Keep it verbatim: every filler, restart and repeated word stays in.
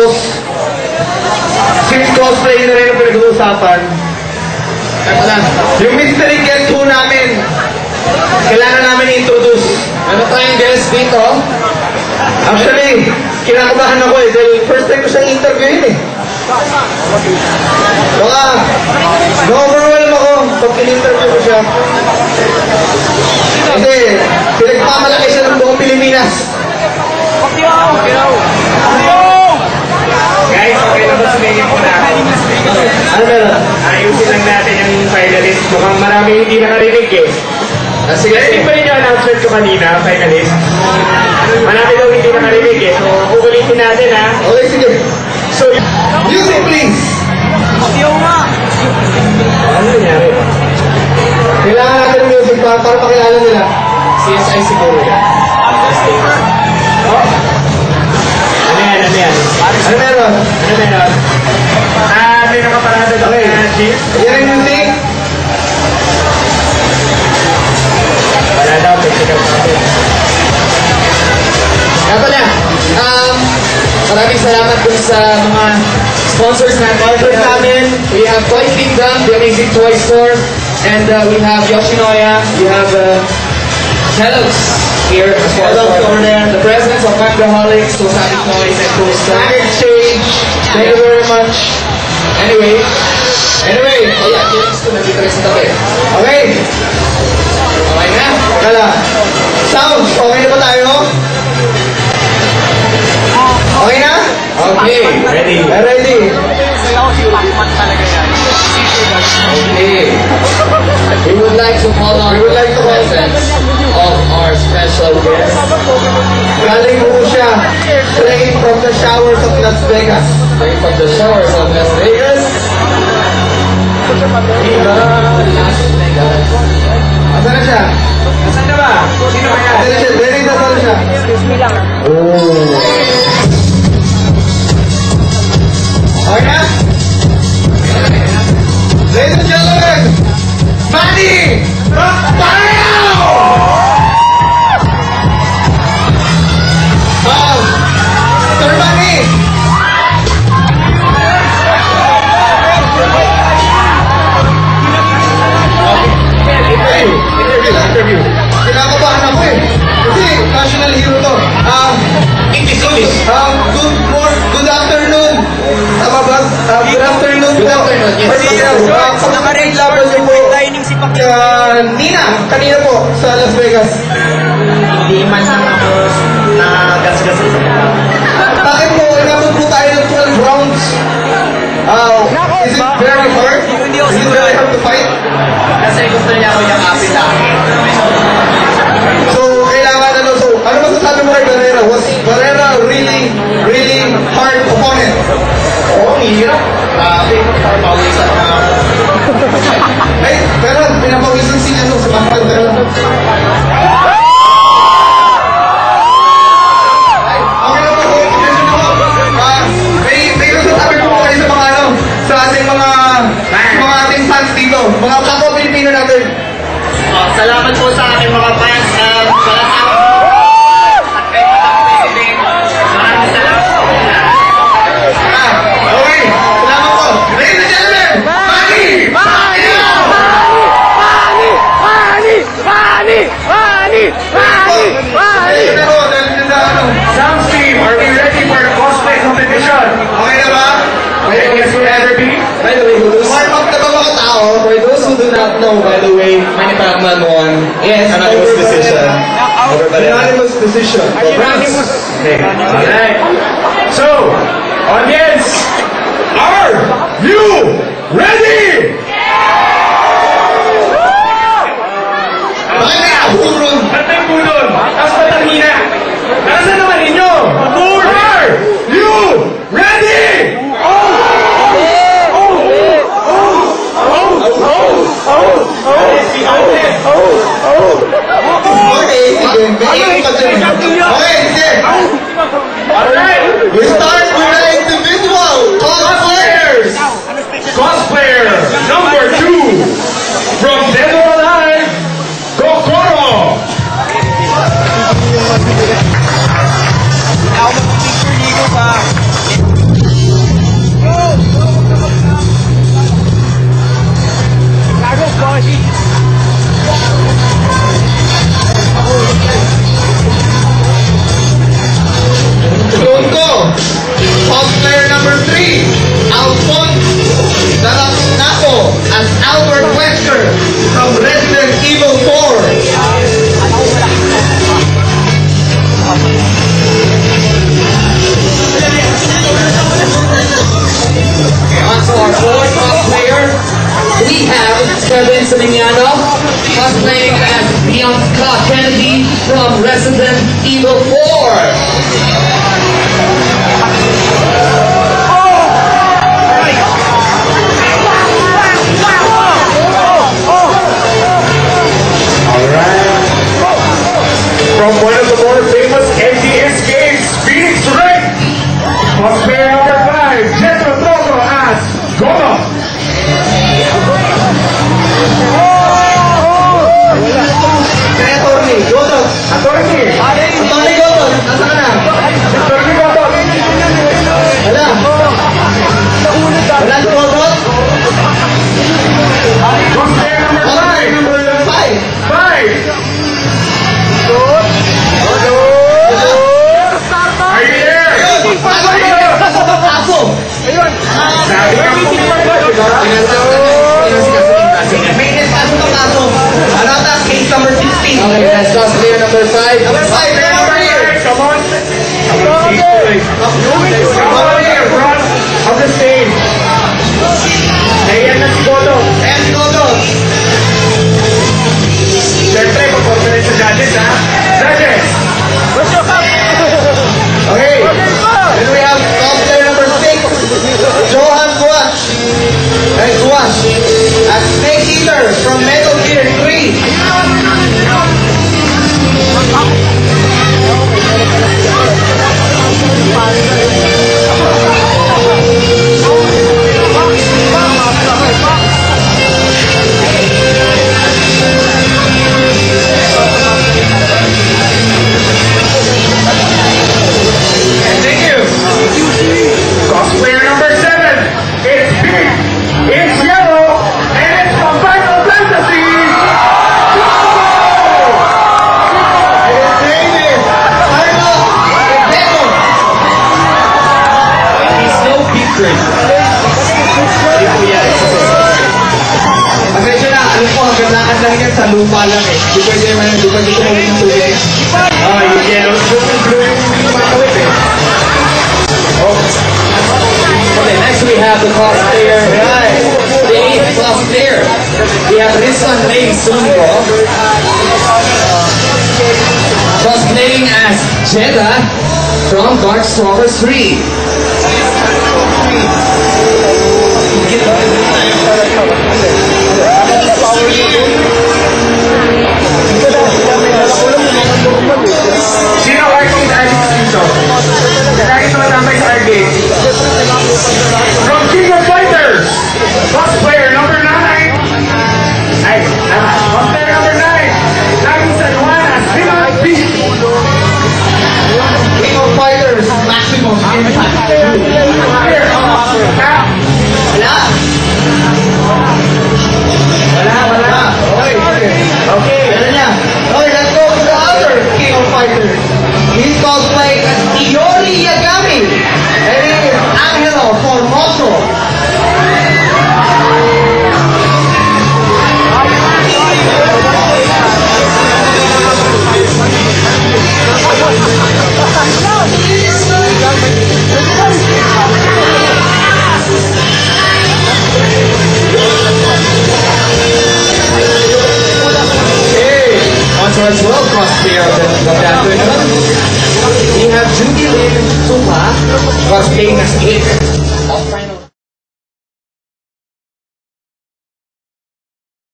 introduce. Since cosplay na rin ang pinag-uusapan, yung mystery guest po namin, kailangan namin i-introduce. Ano tayong guest dito? Actually, kinakabahan ako eh, dahil first time ko siyang interviewin eh. Baka, na-overwhelm ako pag in-interview ko siya. Kasi, pinagpamalaki siya ng buong Pilipinas. Guys, okay na ba sumingin po natin? Ano meron? Ayusin lang natin yung finalist. Mukhang marami hindi nakarinig eh. Ah, sige, Kasi pa rin yung announcement ko kanina, finalist. Marami daw hindi nakarinig eh. So, uulitin natin ha. Okay, sige. So, Music, please! ano nangyari? Kailangan natin ng music para, para pakilala nila. C S I siguro yan. Oh? Ano yan, ano yan? Ano meron? Ano meron? Ah, may nakaparada daw Okay. na chief. Yan ang music. Wala daw, technical problem. Kaya pala, um, maraming salamat dun sa mga sponsors natin. Sponsors namin. We have Toy Kingdom, the amazing toy store, and uh, we have Yoshinoya, we have uh, Kellogg's here as well. Kellogg's over there. The presidents of Mangoholics, Tosani Toys, and Cool Stock Stuff. Exchange. Thank you very much. Anyway, anyway, oh yeah, James, ito nandito rin sa tabi. Okay. Okay na? Kala. Sounds, okay na ba tayo? Okay na? Okay, Ready? Ready? okay. We would like to call on We would like to the presence of our special guest. Galing po siya straight from the showers of Las Vegas. Straight from the shores of Las Vegas. Viva Las Vegas. Asan na siya? Nasaan na ba? Sino ba yan? Asan na siya? Very nasaan na siya? Oh. Okay na? Ladies and gentlemen, Manny Pacquiao! Um, Sir Manny! Interview! Interview! Interview! Kinakabahan ako eh. Kasi national hero to. Um, English, English. um, good morning, good afternoon. Tama ba? Uh, good afternoon po. Good afternoon, yes. First of all, uh, sa mga red lovers niyo po, uh, Nina, kanina po sa Las Vegas. Hindi man lang ako nagasgas sa mga. Bakit po inabot po tayo ng twelve rounds? Uh, is it very hard? Is it very hard to fight? Kasi gusto niya ako yung kapit sa akin. So, kailangan ano, so, ano masasabi mo kay Barrera? Was Barrera really, really hard opponent? Oo, hirap. Grabe. Pawisan na ako. Ay, pero pinapawisan si ano sa Pascal pero. Ay, okay na po, attention na po. Ah, may, may masasabi po po kayo sa mga ano, sa ating mga, sa mga ating fans dito, mga kapwa Pilipino natin. Oh, salamat po sa aking mga fans. Um, wala sa akin. At kay Madam President. Maraming salamat po. Ah, okay, salamat po. Ladies and gentlemen, Manny Pacquiao! Ay, pero, dahil din na ano. Sounds team, are we ready for cosplay competition? Okay na ba? Okay, yes, we'll ever be. By the way, who does, Warm up na ba mga tao? for those who do not know, by the way, Manny Pacman won. Yes, Anonymous over decision. Barrera. Over Barrera. Unanimous decision. Congrats. Okay, alright. So, audience, are you ready? Bakit may ahurun? Ba't may bulon? Tapos ba't ang hina? Nakasan naman ninyo? Are you ready? Okay, sige. May ikot pa dyan. Okay, sige. Alright. We start with the individual cosplayers. Cosplayer number sixteen. Okay, that's cosplayer number five. Number five, come over here. Come on. Come on here. Come on here, front of the stage. Ayan na si Godo. Ayan si Godo. Siyempre, paporta rin sa judges, ha? Judges! Okay. Then we have cosplayer number six, Johan Guas. Hey, Guas. A Snake Eater from Metal Gear three. Thank you. Cosplayer number seven. It's pink, it's yellow, and it's from Final Fantasy. His name is Carlos Beto. He's no secret. Pasensya na, alam ko, hanggang lakad lang yan sa lupa lang eh. Di pwede naman, di pwede tumawin ng tubig. Oh, yung yellow blue and blue yung makawit eh. Okay, next we have the cosplayer. Right. The eighth cosplayer. We have Rizwan May Sungo. Cosplaying as Jeddah from Darkstalkers three. Sino kayo kong addict dito? Kaya ito natambay sa arcade. From King of Fighters, cosplayer number nine. Ay, ah, cosplayer number nine. Lagi sa Juan as Himon Beast. King of Fighters, Maximum Impact. Here, ah, Wala. wala, wala. Okay, okay. Okay. Meron niya. Okay, let's go to the other King of Fighters. He's cosplaying as Iori Yagami. And he is Angelo Formoso. Okay, on to our twelfth cosplayer of the of the afternoon. We have Judy Lynn Suma cosplaying as Ick